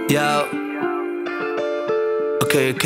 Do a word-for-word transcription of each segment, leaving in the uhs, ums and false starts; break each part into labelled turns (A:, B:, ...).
A: Yo. Ok, ok.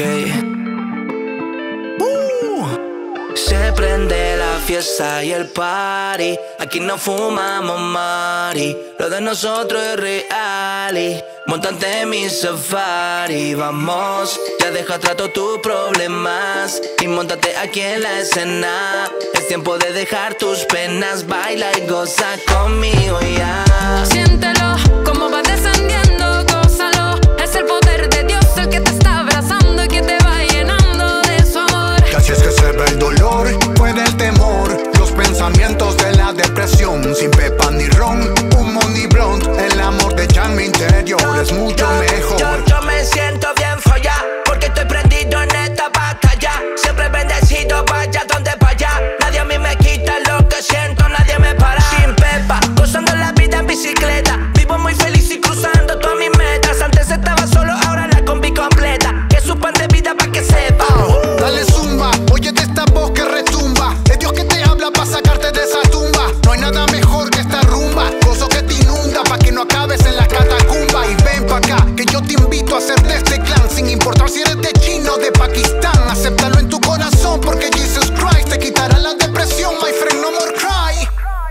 A: Uh. Se prende la fiesta y el party. Aquí no fumamos mari. Lo de nosotros es real y móntate en mi safari. Vamos, ya deja trato tus problemas y móntate aquí en la escena. Es tiempo de dejar tus penas. Baila y goza conmigo ya.
B: Siéntelo, como va descendiendo, gózalo. Es el poder de Dios el que te está abrazando y que te va llenando de su amor.
C: Que así es que se ve el dolor, fuera el temor, los pensamientos de la depresión. Sin pepa ni ron, humo ni blunt, el amor de ya en mi interior es mucho
A: yo,
C: mejor.
A: Yo, yo me siento bien folla, porque estoy prendido en esta batalla. Siempre bendecido, vaya donde vaya. Nadie a mí me quita lo que siento, nadie me para. Sin pepa, gozando la vida en bicicleta. Vivo muy feliz y cruzando todas mis metas. Antes estaba solo, ahora la combi completa. Que su pan de vida pa' que sepa.
C: uh, Dale zumba, óyete esta voz que retumba. Es Dios que te habla pa' sacarte de esa tumba. No hay nada mejor que esta rumba. Gozo que te inunda pa' que no acabes en la catacumba. Y ven pa' acá, que yo te invito a ser de este clan. Sin importar si eres de China o de Pakistán. Acéptalo en tu corazón porque Jesus Christ te quitará la depresión. My friend, no more cry.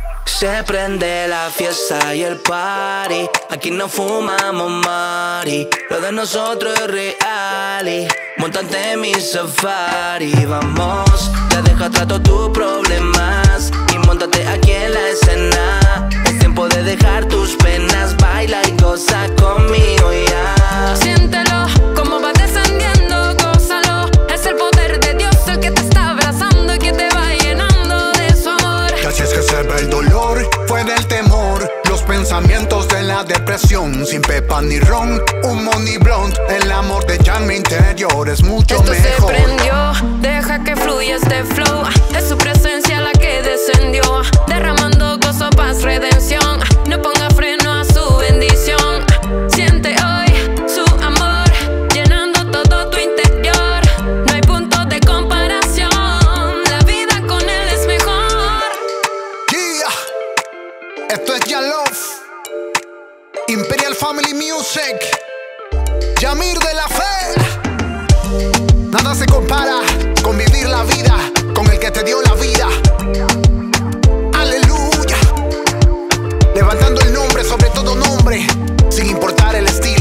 A: Se prende la fiesta y el party. Aquí no fumamos mari. Lo de nosotros es real y móntate en mi safari. Vamos, ya deja trato tus problemas y móntate aquí en la escena. Es tiempo de dejar tus penas. Baila y goza conmigo ya.
B: Siéntelo, como va descendiendo, gózalo. Es el poder de Dios el que te está abrazando y que te va llenando de su amor.
C: Que así es que se ve el dolor, fuera el temor, los pensamientos de la depresión. Sin pepa ni ron, humo ni blunt, el amor de ya en mi interior es mucho
B: Esto
C: mejor.
B: se prendió, deja que fluya este flow. Es su presencia la que descendió, derramando gozo, paz, redención. No ponga freno a su bendición. Siente hoy su amor, llenando todo tu interior. No hay punto de comparación, la vida con él es mejor.
C: Yeah. Esto es Ya Love, Imperial Family Music, Yamir de la Fe. Nada se compara con vivir la vida con el que te dio la vida. Aleluya. Levantando el nombre sobre todo nombre, sin importar el estilo.